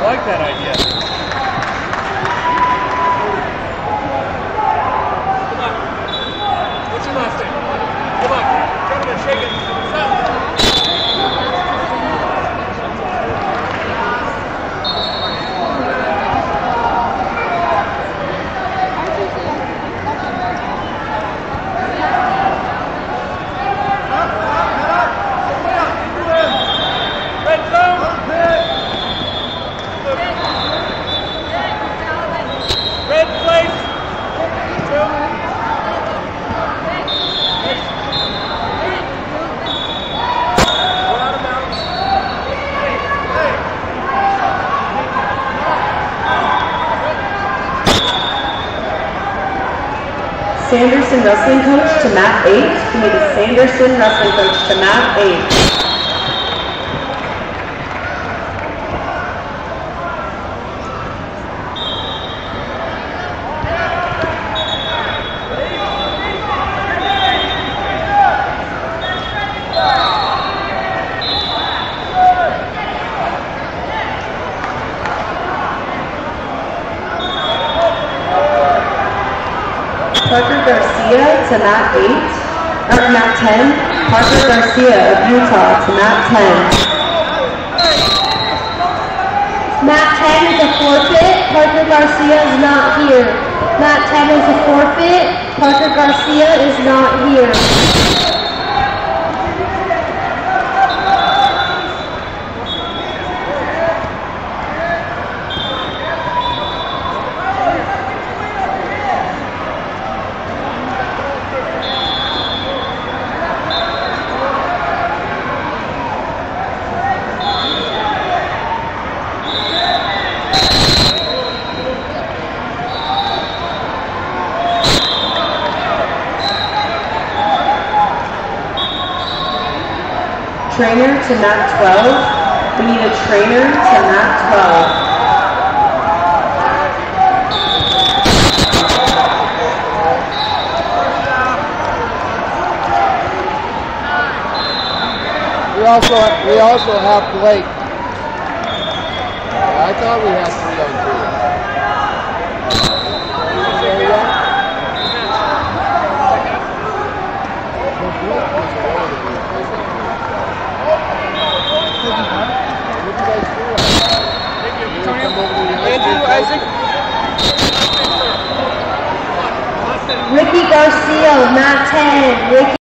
I like that idea. What's your last name? Good luck. Come on, shake it. Sanderson wrestling coach to mat 8. Give me the Sanderson wrestling coach to mat 8. Parker Garcia to mat 8, or mat 10. Parker Garcia of Utah to mat 10. Mat 10 is a forfeit. Parker Garcia is not here. Mat 10 is a forfeit. Parker Garcia is not here. Trainer to mat 12. We need a trainer to mat 12. We also have Blake. I thought we had 3 on 3. Ricky Garcia, mat 10. Ricky